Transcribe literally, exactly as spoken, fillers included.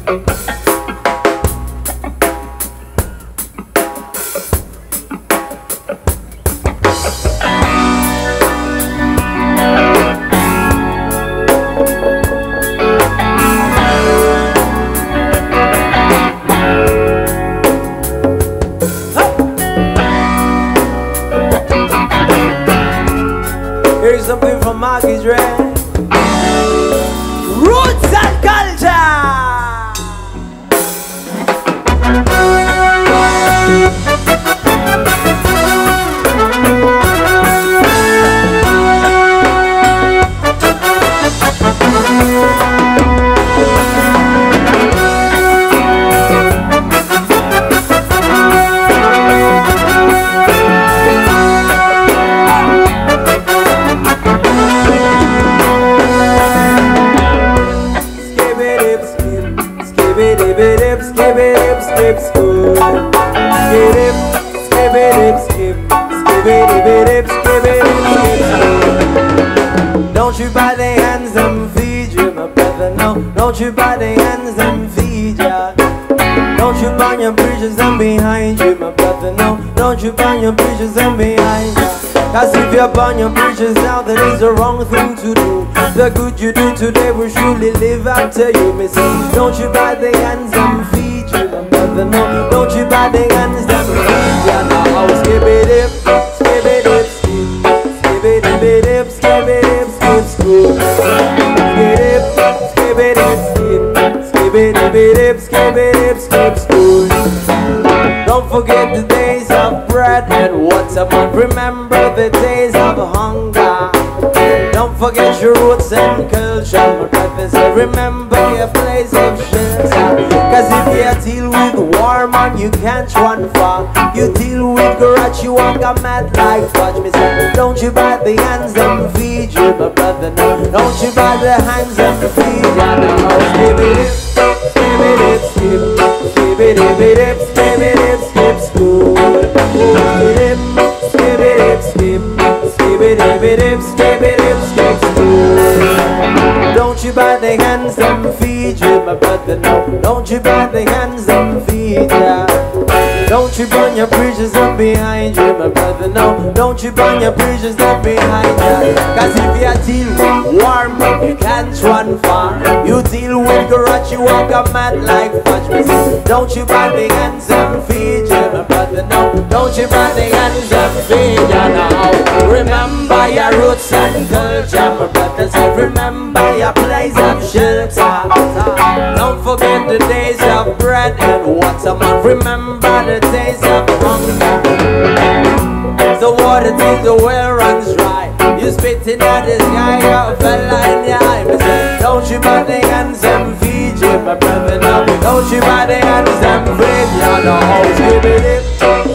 Here's something from Mikey Dread. Roots and culture. Skip, school. Skip it, skip it, skip, skip it, skip it, skip it, skip. Don't you bite the hands and feed you, my brother, no. Don't you bite the hands and feed ya. Don't you burn your bridges and behind you, my brother, no. Don't you burn your bridges and behind ya. Cause if you burn your bridges now, that is the wrong thing to do. The good you do today will surely live after you, me say. Don't you bite the hands and feed you, my brother, no. Don't you bite the hands and feed ya. Now skip it up, skip it up, skip, skip it up, skip it up, skip school. Skip it up, skip it up, skip, skip it up, skip it up, skip school. Don't forget the days of bread and water, but remember the days of hunger. Don't forget your roots and culture, my brother, so remember your place of shelter. Cause if you deal with war, man, you can't run far. You deal with garage, you walk a mad like fudge. Me say, don't you bite the hands and feed you, my brother, no. Don't you bite the hands and feed you, no. Skip it up, skip it up, skip, skip it up, skip it up, skip school. Skip it up, skip it up, skip, skip it up, skip it up, skip school. Don't you bite the hands and feed you, my brother, no. Don't you bite the hands and feed ya. Don't you burn your bridges up behind you, my brother, no. Don't you burn your bridges up behind ya. Cause if you deal with warm, you can't run far. You deal with garage, you walk a mad like fudge. Don't you bite the hands and feed ya, my brother, no. Don't you bite the hands and feed ya now. Remember your roots and culture, my brother, so remember your place of shelter. Don't forget the days of bread and water, man. Remember the days of hunger. The water till the well runs dry. You spitting at the sky, you fella in your eye. Don't you bite the hands and feed you, my brother, no. Don't you bite the hands and feed you, no. Skip it up,